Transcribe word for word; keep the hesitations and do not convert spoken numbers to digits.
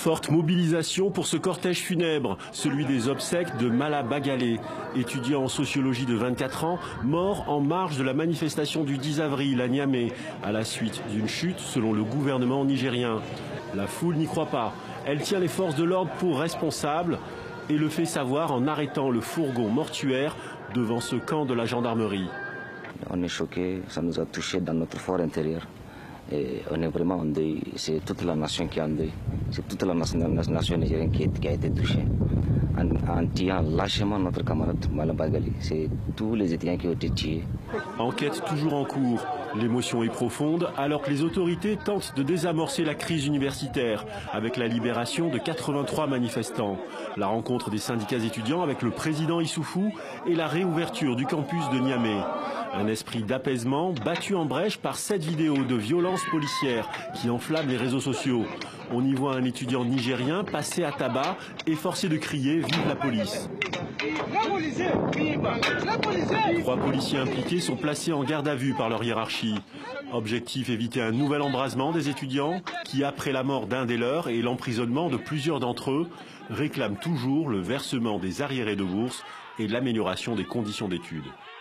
Forte mobilisation pour ce cortège funèbre, celui des obsèques de Mala Bagalé, étudiant en sociologie de vingt-quatre ans, mort en marge de la manifestation du dix avril à Niamey, à la suite d'une chute selon le gouvernement nigérien. La foule n'y croit pas. Elle tient les forces de l'ordre pour responsables et le fait savoir en arrêtant le fourgon mortuaire devant ce camp de la gendarmerie. On est choqués, ça nous a touchés dans notre fort intérieur. Et on est vraiment en deuil, c'est toute la nation qui est en deuil. C'est toute la nation, la nation nigérienne qui, est, qui a été touchée. En, en tuant lâchement notre camarade Mala Bagalé, c'est tous les étudiants qui ont été tués. Enquête toujours en cours. L'émotion est profonde alors que les autorités tentent de désamorcer la crise universitaire avec la libération de quatre-vingt-trois manifestants, la rencontre des syndicats étudiants avec le président Issoufou et la réouverture du campus de Niamey. Un esprit d'apaisement battu en brèche par cette vidéo de violence policière qui enflamme les réseaux sociaux. On y voit un étudiant nigérien passé à tabac et forcé de crier « Vive la police !». Trois policiers impliqués sont placés en garde à vue par leur hiérarchie. Objectif, éviter un nouvel embrasement des étudiants qui, après la mort d'un des leurs et l'emprisonnement de plusieurs d'entre eux, réclament toujours le versement des arriérés de bourse et l'amélioration des conditions d'études.